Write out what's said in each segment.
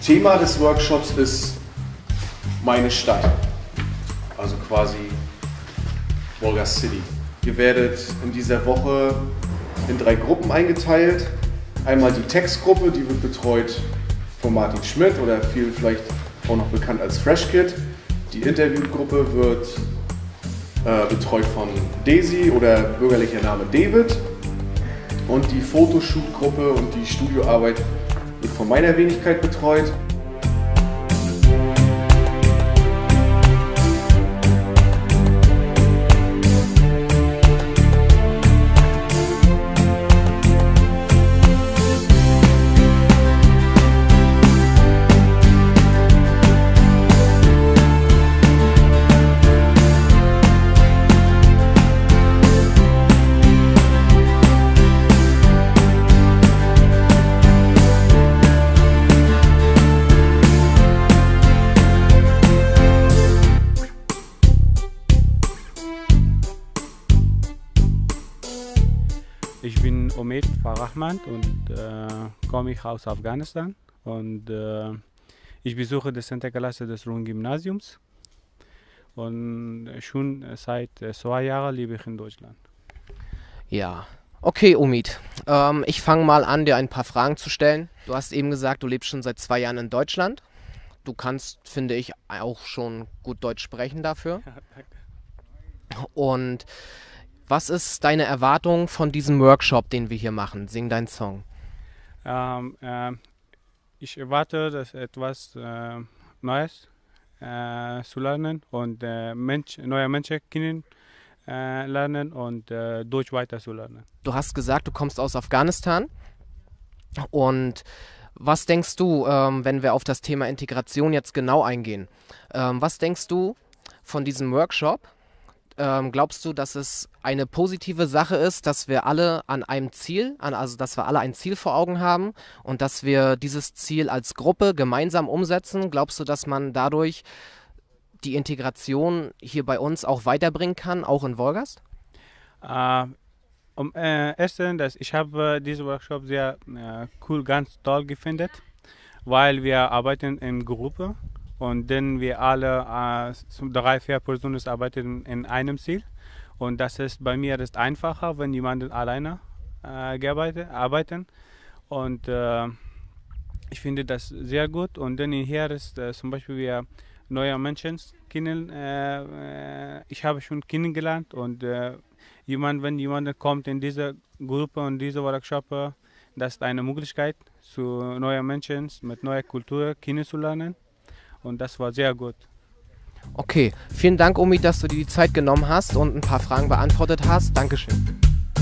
Thema des Workshops ist meine Stadt, also quasi Wolgast City. Ihr werdet in dieser Woche in 3 Gruppen eingeteilt. Einmal die Textgruppe, die wird betreut von Martin Schmidt oder viel vielleicht auch noch bekannt als Fresh Kid. Die Interviewgruppe wird betreut von Daisy oder bürgerlicher Name David. Und die Fotoshoot-Gruppe und die Studioarbeit wird von meiner Wenigkeit betreut. Ich bin Omid Farahman und komme ich aus Afghanistan und ich besuche die 10. Klasse des Ruhr-Gymnasiums und schon seit 2 Jahren lebe ich in Deutschland. Ja, okay Omid, ich fange mal an, dir ein paar Fragen zu stellen. Du hast eben gesagt, du lebst schon seit 2 Jahren in Deutschland. Du kannst, finde ich, auch schon gut Deutsch sprechen dafür. Ja, danke. Und was ist deine Erwartung von diesem Workshop, den wir hier machen? Sing deinen Song. Ich erwarte, dass etwas Neues zu lernen und neue Menschen kennenlernen und Deutsch weiter zu lernen. Du hast gesagt, du kommst aus Afghanistan. Und was denkst du, wenn wir auf das Thema Integration jetzt genau eingehen? Was denkst du von diesem Workshop? Glaubst du, dass es eine positive Sache ist, dass wir alle an einem Ziel, also dass wir alle ein Ziel vor Augen haben und dass wir dieses Ziel als Gruppe gemeinsam umsetzen? Glaubst du, dass man dadurch die Integration hier bei uns auch weiterbringen kann, auch in Wolgast? Erstens, ich habe diesen Workshop sehr cool, ganz toll gefunden, weil wir arbeiten in Gruppe. Und dann wir alle 3, 4 Personen arbeiten in einem Ziel. Und das ist bei mir ist einfacher, wenn jemand alleine arbeiten. Und ich finde das sehr gut. Und dann hier ist zum Beispiel wir neue Menschen kennen. Ich habe schon kennengelernt. Und wenn jemand kommt in diese Gruppe und diese Workshop, das ist eine Möglichkeit, zu neuen Menschen mit neuer Kultur kennenzulernen. Und das war sehr gut. Okay, vielen Dank, Omid, dass du dir die Zeit genommen hast und ein paar Fragen beantwortet hast. Dankeschön.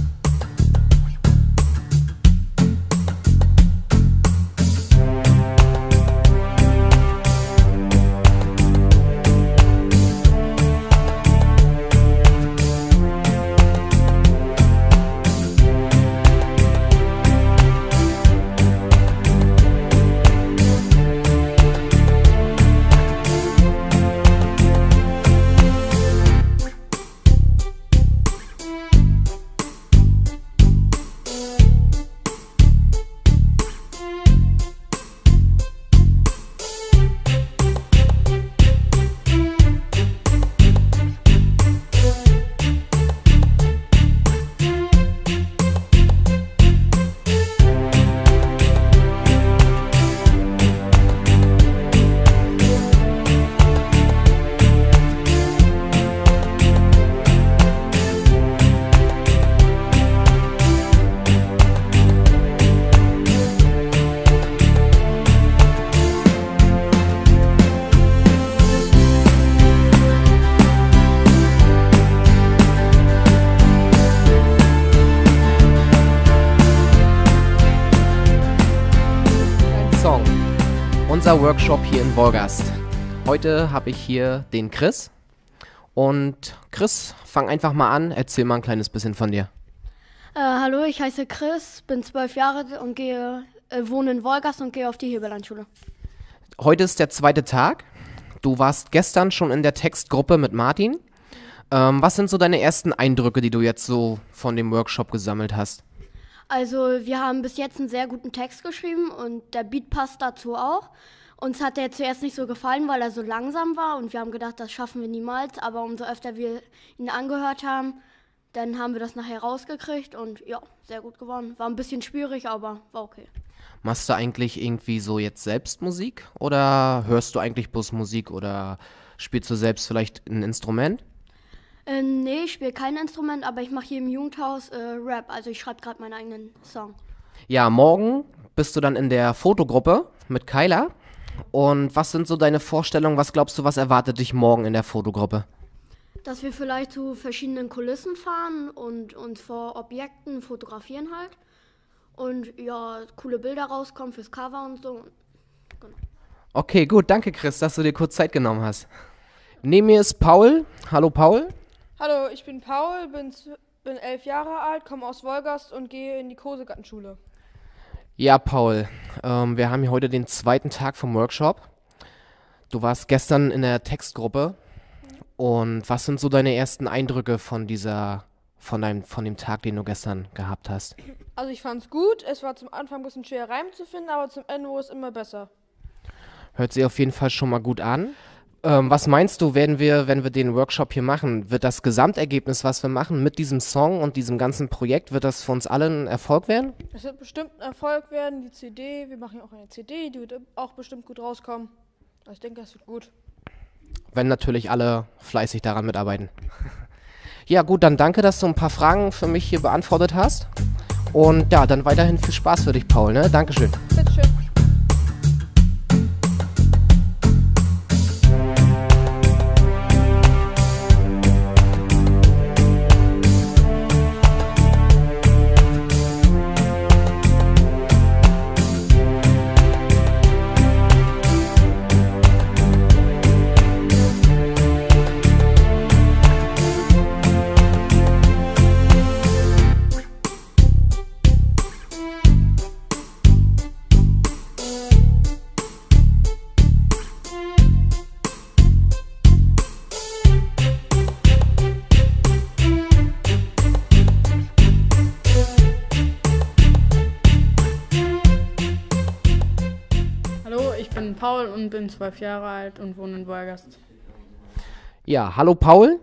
Unser Workshop hier in Wolgast. Heute habe ich hier den Chris. Und Chris, fang einfach mal an, erzähl mal ein kleines bisschen von dir. Hallo, ich heiße Chris, bin 12 Jahre und wohne in Wolgast und gehe auf die Heberlandschule. Heute ist der 2. Tag. Du warst gestern schon in der Textgruppe mit Martin. Was sind so deine ersten Eindrücke, die du jetzt so von dem Workshop gesammelt hast? Also wir haben bis jetzt einen sehr guten Text geschrieben und der Beat passt dazu auch. Uns hat der zuerst nicht so gefallen, weil er so langsam war und wir haben gedacht, das schaffen wir niemals. Aber umso öfter wir ihn angehört haben, dann haben wir das nachher rausgekriegt und ja, sehr gut geworden. War ein bisschen schwierig, aber war okay. Machst du eigentlich irgendwie so jetzt selbst Musik oder hörst du eigentlich bloß Musik oder spielst du selbst vielleicht ein Instrument? Nee, ich spiele kein Instrument, aber ich mache hier im Jugendhaus Rap. Also ich schreibe gerade meinen eigenen Song. Ja, morgen bist du dann in der Fotogruppe mit Kyla. Und was sind so deine Vorstellungen? Was glaubst du, was erwartet dich morgen in der Fotogruppe? Dass wir vielleicht zu verschiedenen Kulissen fahren und uns vor Objekten fotografieren halt. Und ja, coole Bilder rauskommen fürs Cover und so. Genau. Okay, gut, danke Chris, dass du dir kurz Zeit genommen hast. Neben mir ist Paul. Hallo Paul. Hallo, ich bin Paul, bin 11 Jahre alt, komme aus Wolgast und gehe in die Kosegartenschule. Ja, Paul, wir haben hier heute den zweiten Tag vom Workshop. Du warst gestern in der Textgruppe. Und was sind so deine ersten Eindrücke von dem Tag, den du gestern gehabt hast? Also ich fand's gut, es war zum Anfang ein bisschen schwer Reim zu finden, aber zum Ende wurde es immer besser. Hört sich auf jeden Fall schon mal gut an. Was meinst du, wenn wir den Workshop hier machen, wird das Gesamtergebnis, was wir machen mit diesem Song und diesem ganzen Projekt, wird das für uns alle ein Erfolg werden? Es wird bestimmt ein Erfolg werden, die CD, wir machen ja auch eine CD, die wird auch bestimmt gut rauskommen. Also ich denke, es wird gut. Wenn natürlich alle fleißig daran mitarbeiten. Ja gut, dann danke, dass du ein paar Fragen für mich hier beantwortet hast. Und ja, dann weiterhin viel Spaß für dich, Paul, ne? Dankeschön. Bitteschön. Hallo, ich bin Paul und bin 12 Jahre alt und wohne in Wolgast. Ja, hallo Paul.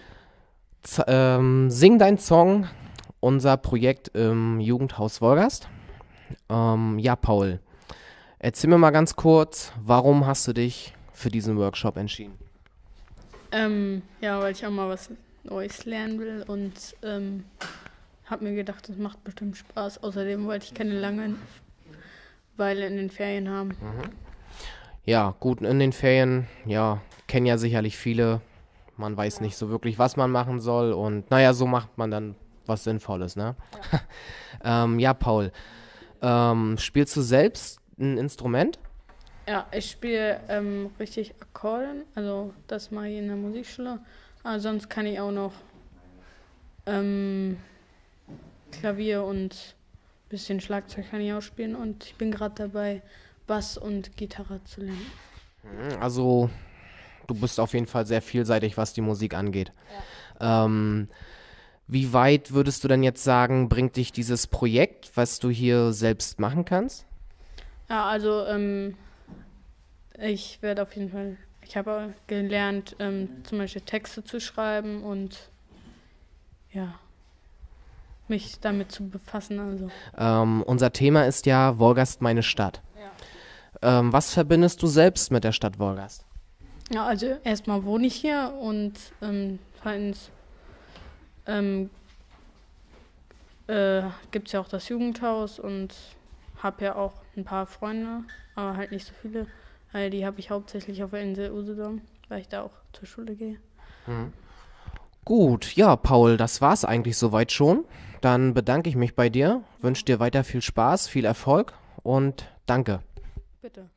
Sing dein Song, unser Projekt im Jugendhaus Wolgast. Ja, Paul, erzähl mir mal ganz kurz, warum hast du dich für diesen Workshop entschieden? Ja, weil ich auch mal was Neues lernen will und habe mir gedacht, das macht bestimmt Spaß. Außerdem wollte ich keine Langeweile in den Ferien haben. Ja, gut, in den Ferien, ja, kennen ja sicherlich viele. Man weiß nicht so wirklich, was man machen soll und naja, so macht man dann was Sinnvolles, ne? Ja, Paul, spielst du selbst ein Instrument? Ja, ich spiele richtig Akkorden, also das mache ich in der Musikschule. Aber sonst kann ich auch noch Klavier und ein bisschen Schlagzeug kann ich auch spielen und ich bin gerade dabei, Bass und Gitarre zu lernen. Also, du bist auf jeden Fall sehr vielseitig, was die Musik angeht. Ja. Wie weit würdest du denn jetzt sagen, bringt dich dieses Projekt, was du hier selbst machen kannst? Ja, also ich werde auf jeden Fall, ich habe gelernt, zum Beispiel Texte zu schreiben und ja, mich damit zu befassen. Also. Unser Thema ist ja Wolgast, meine Stadt. Ja. Was verbindest du selbst mit der Stadt Wolgast? Ja, also erstmal wohne ich hier und zweitens gibt es ja auch das Jugendhaus und habe ja auch ein paar Freunde, aber halt nicht so viele. Weil die habe ich hauptsächlich auf der Insel Usedom, weil ich da auch zur Schule gehe. Gut, ja, Paul, das war's eigentlich soweit schon. Dann bedanke ich mich bei dir, wünsche dir weiter viel Spaß, viel Erfolg und danke. Bitte.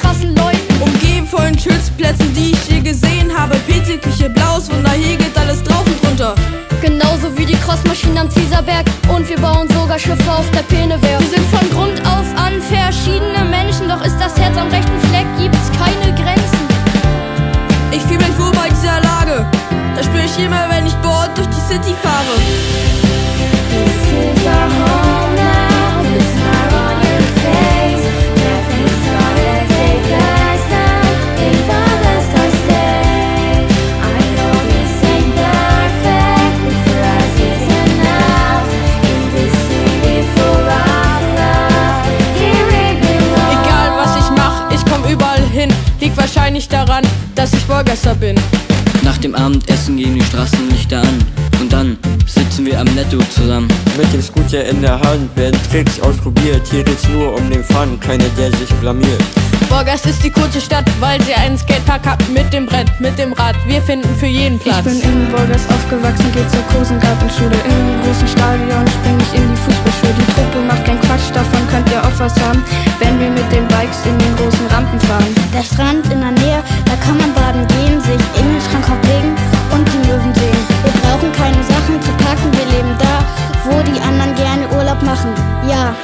krassen Leuten. Umgeben von den schönsten Plätzen, die ich je gesehen habe. PC, Küche, blaues Wunder, hier geht alles drauf und runter. Genauso wie die Crossmaschinen am Cäsarberg. Und wir bauen sogar Schiffe auf der Penewehr. Wir sind von Grund auf an verschiedene Menschen, doch ist das Herz am rechten Fleck, gibt's keine Grenzen. Ich fühle mich wohl bei dieser Lage. Das spüre ich immer, wenn ich dort durch die City fahre. This is our home now, the smile on your face. Nothing's gonna take us down, if others don't stay. I know this ain't perfect, but for us it's enough. In this city for our love, here we belong. Egal was ich mach, ich komm überall hin. Liegt wahrscheinlich daran, dass ich Wolgaster bin. Nach dem Abendessen gehen die Straßenlichter an und dann sitzen wir am Netto zusammen. Mit dem Scooter in der Hand werden Tricks ausprobiert. Hier geht's nur um den Fun, keiner der sich blamiert. Wolgast ist die kurze Stadt, weil sie einen Skatepark hat mit dem Brett, mit dem Rad. Wir finden für jeden Platz. Ich bin in Wolgast aufgewachsen, geh zur Kosengartenschule. Im großen Stadion spring ich in die Fußballschuhe. Die Truppe macht keinen Quatsch, davon könnt ihr auch was haben, wenn wir mit den Bikes in den großen Rampen fahren. Der Strand in der Nähe, da kann man baden gehen, sich in den Strandkorb legen und die Möwen sehen. Wir brauchen keine Sachen zu packen, wir leben da, wo die anderen gerne Urlaub machen. Ja.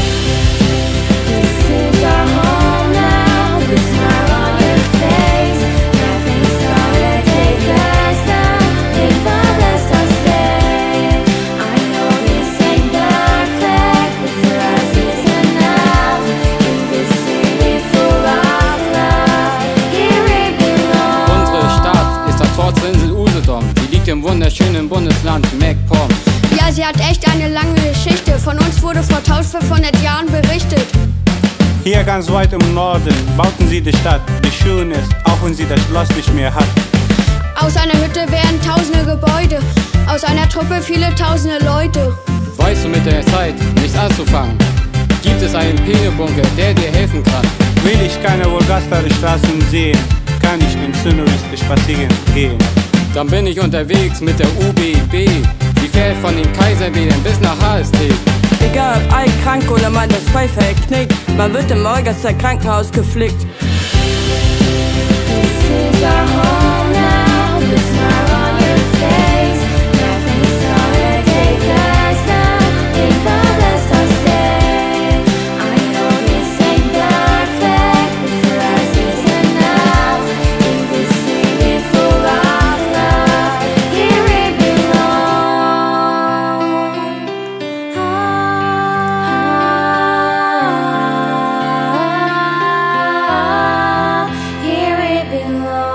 This is our home now, the smile on your face. Nothing's gonna take us down, if others don't stay. I know this ain't perfect, but for us it's enough. In this city for our love, here we belong. Unsere Stadt ist das Ortsinsel Usedom. Die liegt im wunderschönen Bundesland MacPom. Ja, sie hat echt eine lange Geschichte. Von uns wurde vor 1500 Jahren berichtet. Hier ganz weit im Norden bauten sie die Stadt, die schön ist, auch wenn sie das Schloss nicht mehr hat. Aus einer Hütte werden tausende Gebäude, aus einer Truppe viele tausende Leute. Weißt du mit der Zeit nichts anzufangen? Gibt es einen Penebunker, der dir helfen kann? Will ich keine Wolgaster Straßen sehen, kann ich in Sünowitz spazieren gehen. Dann bin ich unterwegs mit der UBB. Die fährt von den Kaiserbädern bis nach HST. Egal ob alt, krank oder mal das Beifall knickt, man wird im Wolgaster Krankenhaus gepflegt. This is our home now, the smile on your face. Nothing's gonna take us down, if others don't stay. I know this ain't perfect, but for us it's enough. In this city for our love, here we belong. Here we belong.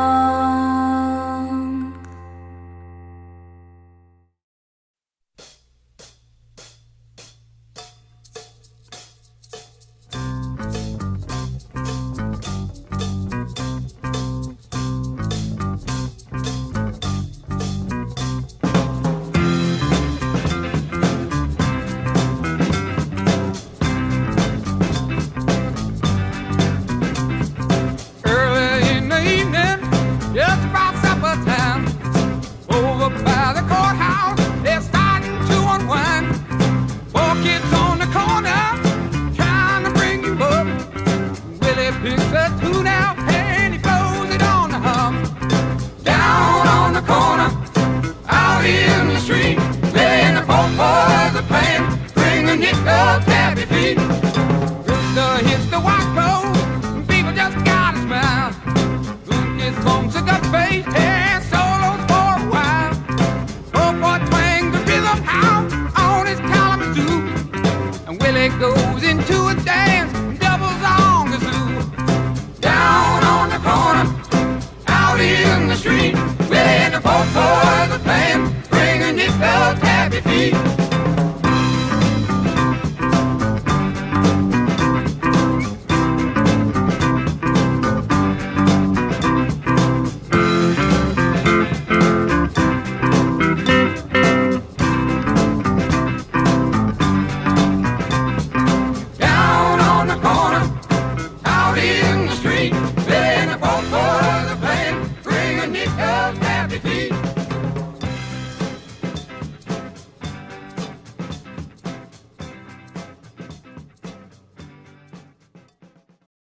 Early in the evening, just about supper time, over by the courthouse, they're starting to unwind. 4 kids on the corner, trying to bring you up. Willie picks a tune out and he blows it on the hum. Down on the corner, out in the street, Willie and the four boys are playing, bring a nickel tappy feet. Rooster hits the white road, people just gotta smile. Lucas bumps a gut face and solos for a while. Oh boy twangs the rhythm out on his Kalamazoo, and Willie goes into a dance, doubles on the zoo. Down on the corner, out in the street, Willie and the four boys